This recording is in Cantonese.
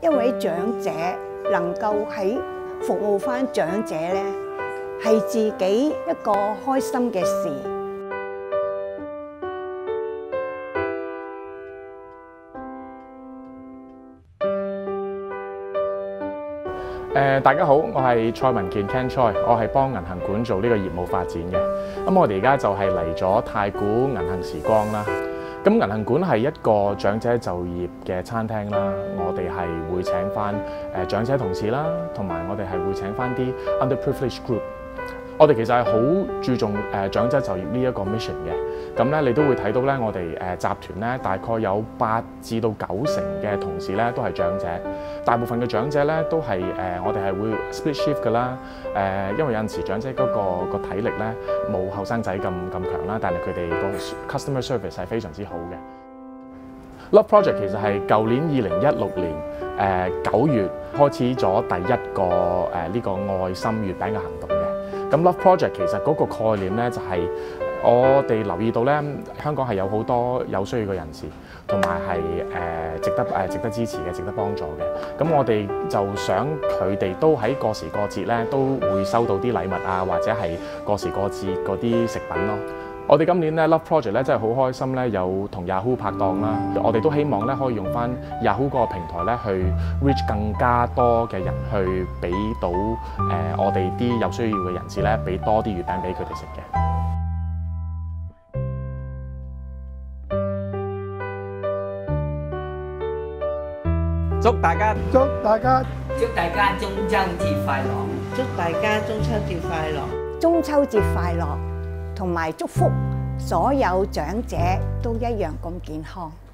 一位長者能夠喺服務返長者咧，係自己一個開心嘅事。 大家好，我係蔡文健 Ken Choi， 我係幫銀行館做呢個業務發展嘅。咁我哋而家就係嚟咗太古銀行時光啦。咁銀行館係一個長者就業嘅餐廳啦，我哋係會請翻長者同事啦，同埋我哋係會請翻啲 underprivileged group。我哋其實係好注重長者就業呢一個 mission 嘅。咁咧，你都會睇到咧，我哋集團咧大概有8至到9成嘅同事咧都係長者。大部分嘅長者咧都係我哋係會 split shift 㗎啦。因為有陣時長者嗰個體力咧冇後生仔咁強啦，但係佢哋個 customer service 係非常之好嘅。Love Project 其實係舊年2016年9月開始咗第一個呢個愛心月餅嘅行動嘅。咁 Love Project 其實嗰個概念咧就係我哋留意到咧，香港係有好多有需要嘅人士，同埋係值得支持嘅、值得幫助嘅。咁我哋就想佢哋都喺過時過節咧都會收到啲禮物啊，或者係過時過節嗰啲食品咯。我哋今年咧 Love Project 咧真係好開心咧，有同 Yahoo 拍檔啦。我哋都希望咧可以用翻 Yahoo 嗰個平台咧去 reach 更加多嘅人，去俾到我哋啲有需要嘅人士咧，俾多啲月餅俾佢哋食嘅。 祝大家中秋節快樂！ 祝大家中秋節快樂！ 中秋節快樂，同埋祝福所有長者都一樣咁健康。